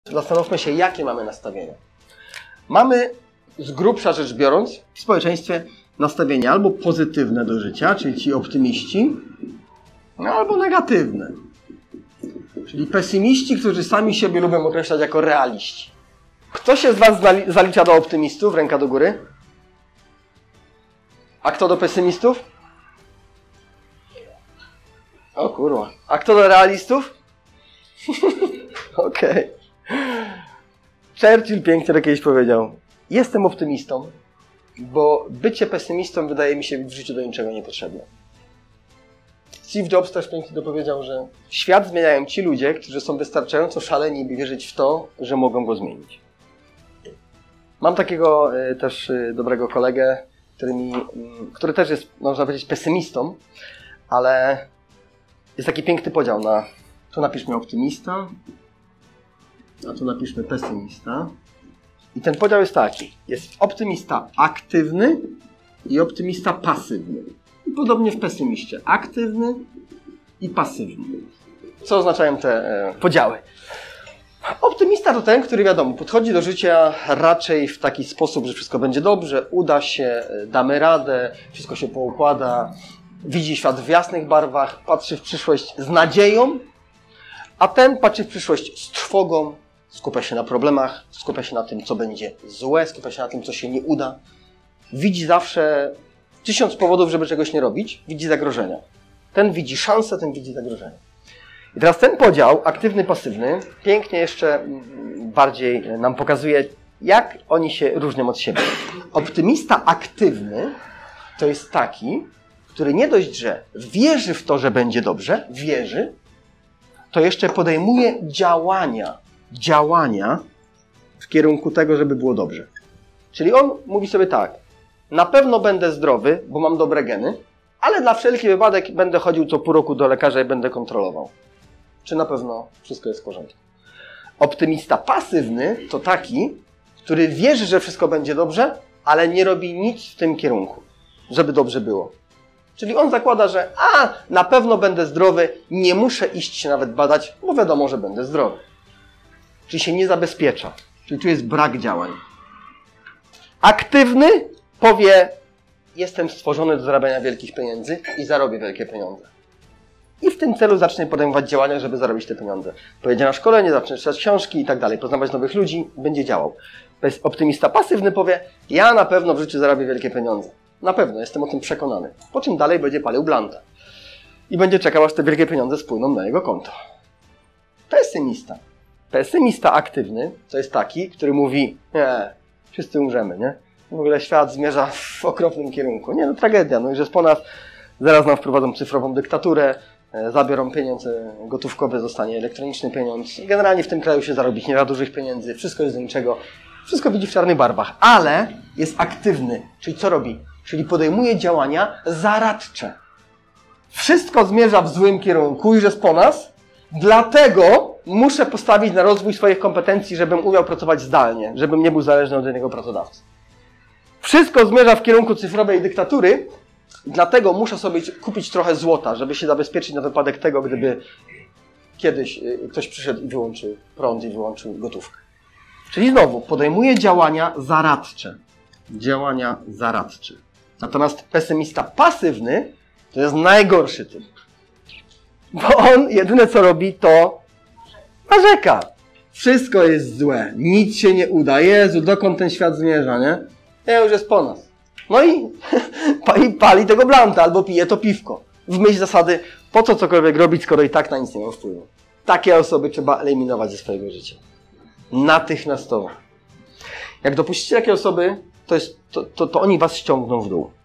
Zastanówmy się, jakie mamy nastawienia. Mamy, z grubsza rzecz biorąc, w społeczeństwie nastawienie albo pozytywne do życia, czyli ci optymiści, albo negatywne. Czyli pesymiści, którzy sami siebie lubią określać jako realiści. Kto się z Was zalicza do optymistów? Ręka do góry. A kto do pesymistów? O kurwa. A kto do realistów? Okej. Churchill pięknie to kiedyś powiedział. Jestem optymistą, bo bycie pesymistą wydaje mi się w życiu do niczego niepotrzebne. Steve Jobs też pięknie to powiedział, że świat zmieniają ci ludzie, którzy są wystarczająco szaleni, by wierzyć w to, że mogą go zmienić. Mam takiego też dobrego kolegę, który też jest, można powiedzieć, pesymistą, ale jest taki piękny podział na... Tu napiszmy optymista, a tu napiszmy pesymista. I ten podział jest taki. Jest optymista aktywny i optymista pasywny. I podobnie w pesymiście. Aktywny i pasywny. Co oznaczają te podziały? Optymista to ten, który wiadomo, podchodzi do życia raczej w taki sposób, że wszystko będzie dobrze, uda się, damy radę, wszystko się poukłada, widzi świat w jasnych barwach, patrzy w przyszłość z nadzieją, a ten patrzy w przyszłość z trwogą, skupia się na problemach, skupia się na tym, co będzie złe, skupia się na tym, co się nie uda. Widzi zawsze 1000 powodów, żeby czegoś nie robić, widzi zagrożenia. Ten widzi szansę, ten widzi zagrożenia. I teraz ten podział, aktywny, pasywny, pięknie jeszcze bardziej nam pokazuje, jak oni się różnią od siebie. Optymista aktywny to jest taki, który nie dość, że wierzy w to, że będzie dobrze, wierzy, to jeszcze podejmuje działania w kierunku tego, żeby było dobrze. Czyli on mówi sobie tak, na pewno będę zdrowy, bo mam dobre geny, ale dla wszelki wypadek będę chodził co pół roku do lekarza i będę kontrolował, czy na pewno wszystko jest w porządku. Optymista pasywny to taki, który wierzy, że wszystko będzie dobrze, ale nie robi nic w tym kierunku, żeby dobrze było. Czyli on zakłada, że na pewno będę zdrowy, nie muszę iść się nawet badać, bo wiadomo, że będę zdrowy. Czyli się nie zabezpiecza. Czyli tu jest brak działań. Aktywny powie, jestem stworzony do zarabiania wielkich pieniędzy i zarobię wielkie pieniądze. I w tym celu zacznie podejmować działania, żeby zarobić te pieniądze. Pojedzie na szkolenie, zacznie czytać książki i tak dalej, poznawać nowych ludzi, będzie działał. Optymista pasywny powie, ja na pewno w życiu zarobię wielkie pieniądze. Na pewno, jestem o tym przekonany. Po czym dalej będzie palił blanta. I będzie czekał, aż te wielkie pieniądze spłyną na jego konto. Pesymista. Pesymista aktywny to jest taki, który mówi, nie, wszyscy umrzemy, nie? W ogóle świat zmierza w okropnym kierunku. Nie, no tragedia, no i że jest po nas, zaraz nam wprowadzą cyfrową dyktaturę, zabiorą pieniądze gotówkowe, zostanie elektroniczny pieniądz. Generalnie w tym kraju się zarobić nie da dużych pieniędzy, wszystko jest do niczego, wszystko widzi w czarnych barwach, ale jest aktywny, czyli co robi? Czyli podejmuje działania zaradcze. Wszystko zmierza w złym kierunku, już jest po nas, dlatego muszę postawić na rozwój swoich kompetencji, żebym umiał pracować zdalnie, żebym nie był zależny od jednego pracodawcy. Wszystko zmierza w kierunku cyfrowej dyktatury, dlatego muszę sobie kupić trochę złota, żeby się zabezpieczyć na wypadek tego, gdyby kiedyś ktoś przyszedł i wyłączył prąd i wyłączył gotówkę. Czyli znowu podejmuje działania zaradcze. Działania zaradcze. Natomiast pesymista pasywny to jest najgorszy typ. Bo on jedyne co robi to narzeka. Wszystko jest złe. Nic się nie uda. Jezu, dokąd ten świat zmierza, nie? Nie, już jest po nas. No i pali tego blanta albo pije to piwko. W myśl zasady, po co cokolwiek robić, skoro i tak na nic nie ma wpływu. Takie osoby trzeba eliminować ze swojego życia. Natychmiastowo. Jak dopuścicie takie osoby, to oni was ściągną w dół.